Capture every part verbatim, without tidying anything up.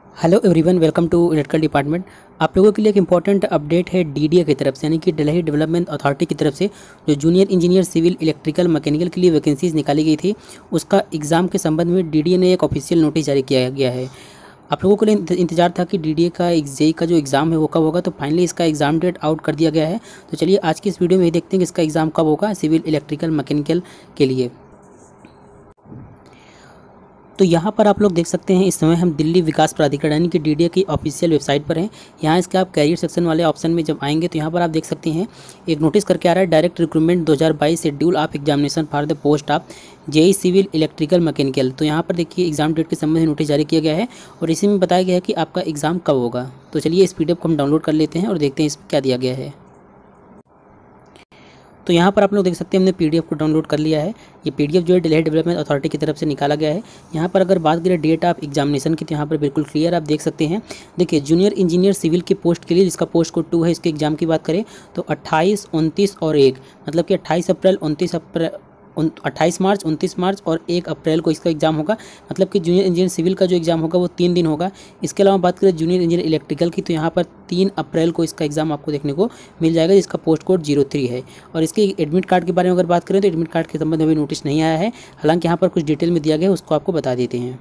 Hello everyone, welcome to electrical department. आप लोगों के लिए एक इंपॉर्टेंट अपडेट है डीडीए की तरफ से, यानी कि दिल्ली डेवलपमेंट अथॉरिटी की तरफ से जो junior engineer civil electrical mechanical के लिए वैकेंसीज निकाली गई थी, उसका एग्ज़ाम के संबंध में डीडीए ने एक ऑफिशियल नोटिस जारी किया गया है। आप लोगों के लिए इंतजार था कि डीडीए का जेई का जो एग्ज़ाम है वो कब होगा, तो फाइनली इसका एग्ज़ाम डेट आउट कर दिया गया है। तो चलिए आज की इस वीडियो में ये देखते हैं कि इसका एग्ज़ाम कब होगा सिविल इलेक्ट्रिकल मैकेनिकल के लिए। तो यहाँ पर आप लोग देख सकते हैं, इस समय हम दिल्ली विकास प्राधिकरण यानी कि डीडीए की ऑफिशियल वेबसाइट पर हैं। यहाँ इसके आप कैरियर सेक्शन वाले ऑप्शन में जब आएंगे तो यहाँ पर आप देख सकते हैं एक नोटिस करके आ रहा है, डायरेक्ट रिक्रूटमेंट दो हज़ार बाईस schedule of examination for the post of JE civil electrical mechanical. तो यहाँ पर देखिए एग्जाम डेट के संबंध में नोटिस जारी किया गया है और इसी में बताया गया है कि आपका एग्ज़ाम कब होगा। तो चलिए इस पीडीएफ को हम डाउनलोड कर लेते हैं और देखते हैं इसमें क्या दिया गया है। तो यहाँ पर आप लोग देख सकते हैं हमने पीडीएफ को डाउनलोड कर लिया है। ये पीडीएफ जो है दिल्ली डेवलपमेंट अथॉरिटी की तरफ से निकाला गया है। यहाँ पर अगर बात करें डेट ऑफ एग्जामिनेशन की तो यहाँ पर बिल्कुल क्लियर आप देख सकते हैं। देखिए जूनियर इंजीनियर सिविल की पोस्ट के लिए जिसका पोस्ट कोड टू है, इसके एग्जाम की बात करें तो अट्ठाईस उनतीस और एक, मतलब कि अट्ठाईस अप्रैल उनतीस अप्रैल अट्ठाईस मार्च उनतीस मार्च और एक अप्रैल को इसका एग्जाम होगा। मतलब कि जूनियर इंजीनियर सिविल का जो एग्ज़ाम होगा वो तीन दिन होगा। इसके अलावा बात करें जूनियर इंजीनियर इलेक्ट्रिकल की तो यहाँ पर तीन अप्रैल को इसका एग्ज़ाम आपको देखने को मिल जाएगा, जिसका पोस्ट कोड जीरो थ्री है। और इसके एडमिट कार्ड के बारे में अगर बात करें तो एडमिट कार्ड के संबंध में अभी नोटिस नहीं आया है, हालांकि यहाँ पर कुछ डिटेल में दिया गया है, उसको आपको बता देते हैं।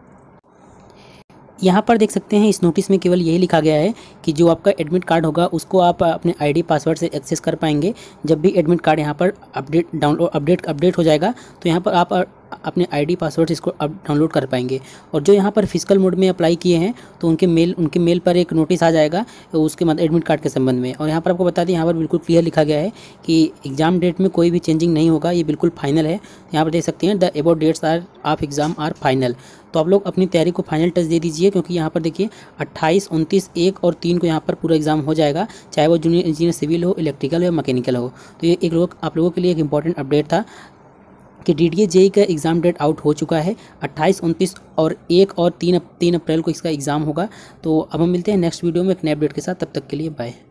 यहाँ पर देख सकते हैं इस नोटिस में केवल यही लिखा गया है कि जो आपका एडमिट कार्ड होगा उसको आप अपने आईडी पासवर्ड से एक्सेस कर पाएंगे। जब भी एडमिट कार्ड यहाँ पर अपडेट डाउनलोड अपडेट अपडेट हो जाएगा तो यहाँ पर आप अपने आईडी पासवर्ड इसको अब डाउनलोड कर पाएंगे। और जो यहाँ पर फिजिकल मोड में अप्लाई किए हैं तो उनके मेल उनके मेल पर एक नोटिस आ जाएगा उसके मतलब एडमिट कार्ड के संबंध में। और यहाँ पर आपको बता दें, यहाँ पर बिल्कुल क्लियर लिखा गया है कि एग्जाम डेट में कोई भी चेंजिंग नहीं होगा, ये बिल्कुल फाइनल है। यहाँ पर देख सकते हैं the about dates are of exam are final. तो आप लोग अपनी तैयारी को फाइनल टच दे दीजिए, क्योंकि यहाँ पर देखिए अट्ठाईस उनतीस एक और तीन को यहाँ पर पूरा एग्जाम हो जाएगा, चाहे वो जूनियर इंजीनियर सिविल हो, इलेक्ट्रिकल हो या मैकेनिकल हो। तो ये एक लोग आप लोगों के लिए एक इंपॉर्टेंट अपडेट था कि डीडीए जेई का एग्ज़ाम डेट आउट हो चुका है। अट्ठाईस उनतीस और एक और तीन तीन अप्रैल को इसका एग्ज़ाम होगा। तो अब हम मिलते हैं नेक्स्ट वीडियो में एक नए अपडेट के साथ, तब तक के लिए बाय।